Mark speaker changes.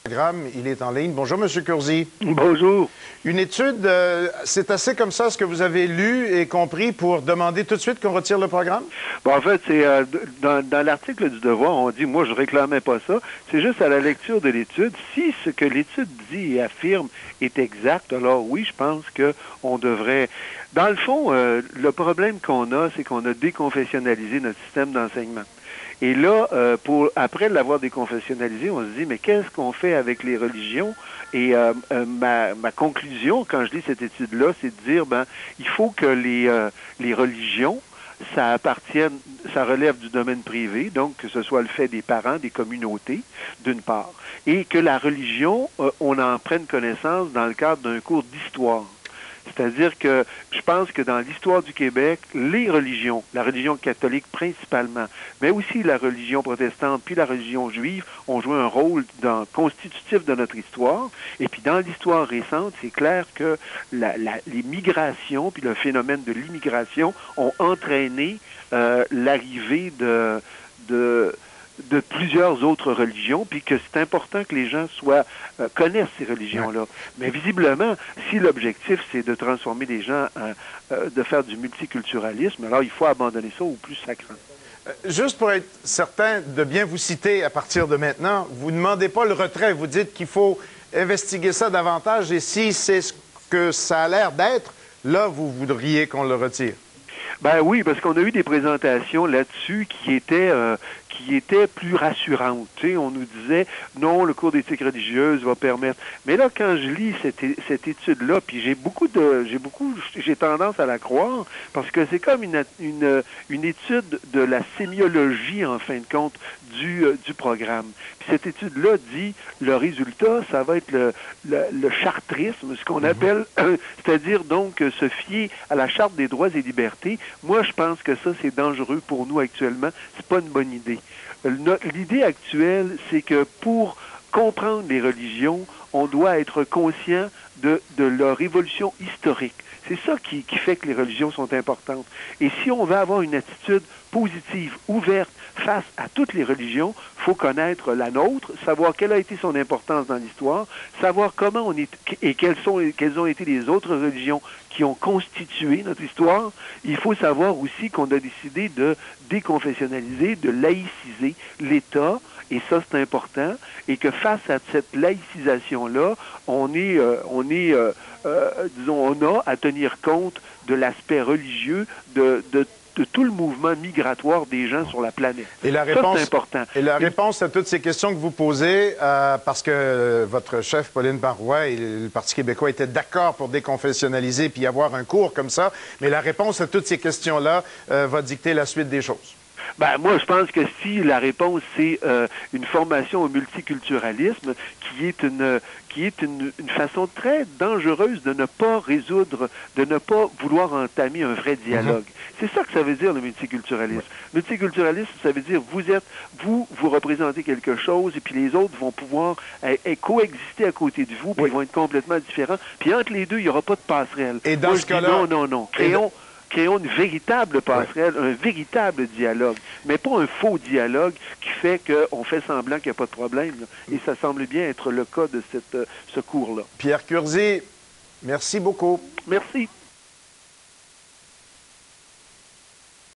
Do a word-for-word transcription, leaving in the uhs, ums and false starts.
Speaker 1: Il est en ligne. Bonjour, M. Curzi.
Speaker 2: Bonjour.
Speaker 1: Une étude, euh, c'est assez comme ça ce que vous avez lu et compris pour demander tout de suite qu'on retire le programme?
Speaker 2: Bon, en fait, c'est euh, dans, dans l'article du Devoir, on dit, moi, je réclamais pas ça. C'est juste à la lecture de l'étude. Si ce que l'étude dit et affirme est exact, alors oui, je pense que on devrait... Dans le fond, euh, le problème qu'on a, c'est qu'on a déconfessionnalisé notre système d'enseignement. Et là, euh, pour après l'avoir déconfessionnalisé, on se dit, mais qu'est-ce qu'on fait avec les religions? Et euh, euh, ma, ma conclusion, quand je lis cette étude-là, c'est de dire, ben, il faut que les, euh, les religions, ça appartienne, ça relève du domaine privé, donc que ce soit le fait des parents, des communautés, d'une part, et que la religion, euh, on en prenne connaissance dans le cadre d'un cours d'histoire. C'est-à-dire que je pense que dans l'histoire du Québec, les religions, la religion catholique principalement, mais aussi la religion protestante puis la religion juive ont joué un rôle dans, constitutif de notre histoire. Et puis dans l'histoire récente, c'est clair que la, la, les migrations puis le phénomène de l'immigration ont entraîné euh, l'arrivée de... de de plusieurs autres religions, puis que c'est important que les gens soient euh, connaissent ces religions-là. Mais visiblement, si l'objectif, c'est de transformer les gens, euh, euh, de faire du multiculturalisme, alors il faut abandonner ça au plus sacrant.
Speaker 1: Euh, juste pour être certain de bien vous citer à partir de maintenant, vous ne demandez pas le retrait, vous dites qu'il faut investiguer ça davantage, et si c'est ce que ça a l'air d'être, là, vous voudriez qu'on le retire.
Speaker 2: Ben oui, parce qu'on a eu des présentations là-dessus qui étaient euh, qui étaient plus rassurantes. Tu sais, on nous disait non, le cours d'éthique religieuse va permettre. Mais là, quand je lis cette, cette étude-là, puis j'ai beaucoup de j'ai beaucoup j'ai tendance à la croire, parce que c'est comme une, une une étude de la sémiologie, en fin de compte, du euh, du programme. Puis cette étude-là dit le résultat, ça va être le le, le chartrisme, ce qu'on appelle, euh, c'est-à-dire donc se fier à la Charte des droits et libertés. Moi, je pense que ça, c'est dangereux pour nous actuellement. C'est pas une bonne idée. L'idée actuelle, c'est que pour comprendre les religions, on doit être conscient de, de leur évolution historique. C'est ça qui, qui fait que les religions sont importantes. Et si on veut avoir une attitude positive, ouverte, face à toutes les religions, il faut connaître la nôtre, savoir quelle a été son importance dans l'histoire, savoir comment on est et quelles sont quelles ont été les autres religions qui ont constitué notre histoire. Il faut savoir aussi qu'on a décidé de déconfessionnaliser, de laïciser l'État, et ça c'est important, et que face à cette laïcisation-là, on est, euh, on est, euh, euh, disons, on a à tenir compte de l'aspect religieux de, de de tout le mouvement migratoire des gens sur la planète.
Speaker 1: Et la réponse,
Speaker 2: ça, c'est important.
Speaker 1: Et la réponse à toutes ces questions que vous posez, euh, parce que votre chef, Pauline Marois, et le Parti québécois étaient d'accord pour déconfessionnaliser puis avoir un cours comme ça, mais la réponse à toutes ces questions-là euh, va dicter la suite des choses.
Speaker 2: Ben, moi, je pense que si la réponse, c'est euh, une formation au multiculturalisme, qui est une qui est une, une façon très dangereuse de ne pas résoudre, de ne pas vouloir entamer un vrai dialogue. Mm-hmm. C'est ça que ça veut dire, le multiculturalisme. Ouais. Multiculturalisme, ça veut dire, vous êtes, vous, vous représentez quelque chose, et puis les autres vont pouvoir euh, coexister à côté de vous, puis oui. Ils vont être complètement différents. Puis entre les deux, il n'y aura pas de passerelle.
Speaker 1: Et dans
Speaker 2: moi,
Speaker 1: ce
Speaker 2: je dis
Speaker 1: cas-là...
Speaker 2: non, non, non. Créons... Créons une véritable passerelle, oui. Un véritable dialogue, mais pas un faux dialogue qui fait qu'on fait semblant qu'il n'y a pas de problème. Là. Et ça semble bien être le cas de cette, ce cours-là.
Speaker 1: Pierre Curzi, merci beaucoup.
Speaker 2: Merci.